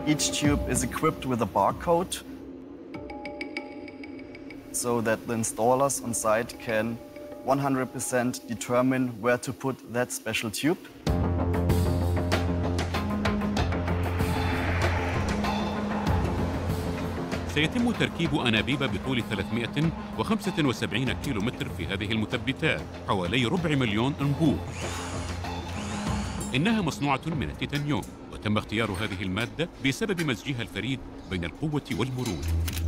Each tube is equipped with a barcode so that the installers on site can 100% determine where to put that special tube. سيتم تركيب أنابيب بطول 375 كيلومتر في هذه المثبتات، حوالي 250,000 أنبوب. إنها مصنوعة من التيتانيوم، وتم اختيار هذه المادة بسبب مزجها الفريد بين القوة والمرونة.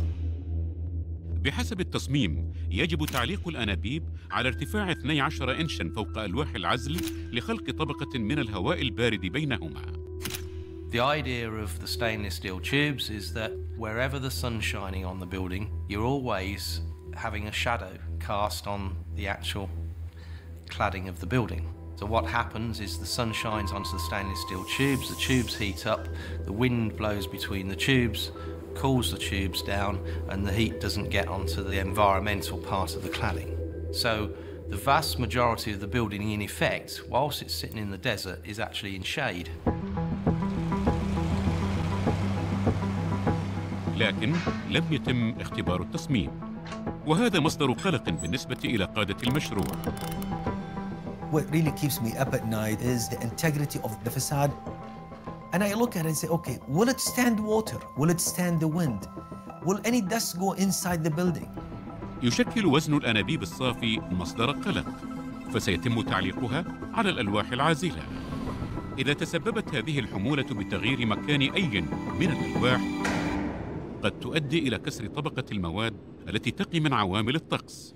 بحسب التصميم، يجب تعليق الأنابيب على ارتفاع 12 إنشاً فوق ألواح العزل لخلق طبقة من الهواء البارد بينهما. The idea of the stainless steel tubes is that wherever the sun's shining on the building, you're always having a shadow cast on the actual cladding of the building. So what happens is the sun shines onto the stainless steel tubes heat up, the wind blows between the tubes, cools the tubes down, and the heat doesn't get onto the environmental part of the cladding. So the vast majority of the building, in effect, whilst it's sitting in the desert, is actually in shade. لكن لم يتم اختبار التصميم، وهذا مصدر قلق بالنسبة إلى قادة المشروع. What really keeps me up at night is the integrity of the facade. And I look at it and say, okay, will it stand water? Will it stand the wind? Will any dust go inside the building? يشكل وزن الأنابيب الصافي مصدر قلق، فسيتم تعليقها على الألواح العازلة. إذا تسببت هذه الحمولة بتغيير مكان أي من الألواح، قد تؤدي إلى كسر طبقة المواد التي تقي من عوامل الطقس.